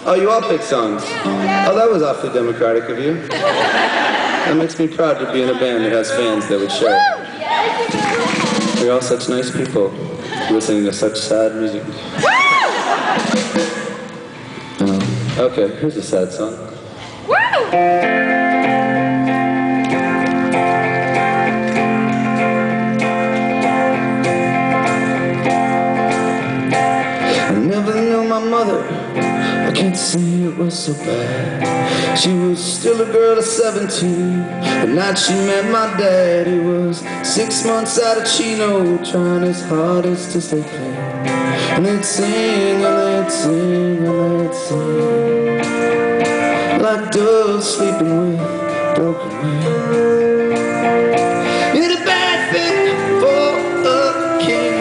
Oh, you all pick songs. Oh, that was awfully democratic of you. That makes me proud to be in a band that has fans that would share. You're all such nice people listening to such sad music. Okay, here's a sad song. I never knew my mother. I can't say it was so bad. She was still a girl of 17. The night she met my dad, he was 6 months out of Chino, trying his hardest to stay clean. And they'd sing, and they'd sing, and they'd sing, like doves sleeping with broken wings. It's a bad thing for a king.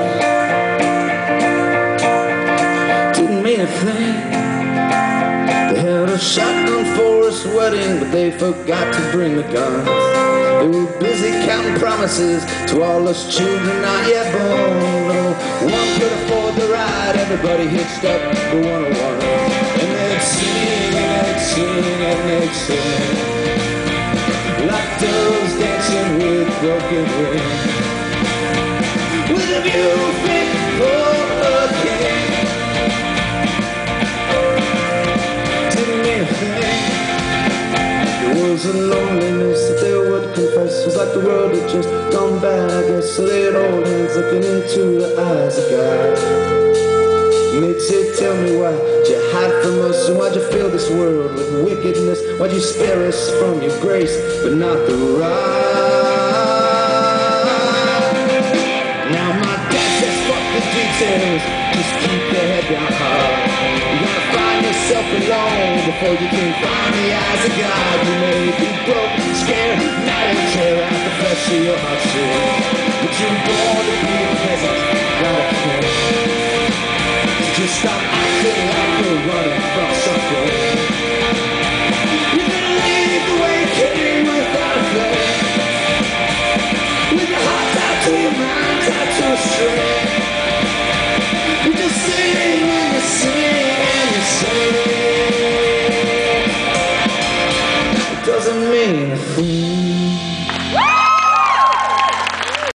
Didn't mean a thing. They had a shotgun for his wedding, but they forgot to bring the guns. They were busy counting promises to all us children not yet born. No one could afford the ride, everybody hitched up for 101. And they'd sing, and they'd sing, and they'd sing, like doves dancing with broken wings. With a view fit for a king. Didn't mean a thing. There was a loneliness that they would confess. It was like the world had just gone bad, I guess. So they had hold hands looking into the eyes of God. And they'd say, tell me, why'd you hide from us? And why'd you fill this world with wickedness? Why'd you spare us from your grace, but not the right? Now my dad says, fuck the details, just keep your head down hard. You gotta find yourself alone before you can find the eyes of God. You may be broke, scared, mad and tear out the flesh of your heart, but you're born to be a peasant, not a king. Just stop acting like you're running from something.